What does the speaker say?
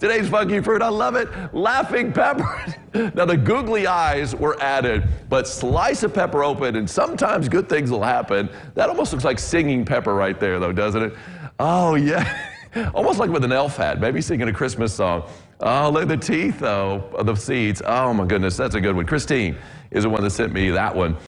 Today's funky fruit, I love it. Laughing pepper. Now the googly eyes were added, but slice a pepper open and sometimes good things will happen. That almost looks like singing pepper right there though, doesn't it? Oh yeah. Almost like with an elf hat, maybe singing a Christmas song. Oh, look at the teeth though, of the seeds. Oh my goodness, that's a good one. Christine is the one that sent me that one.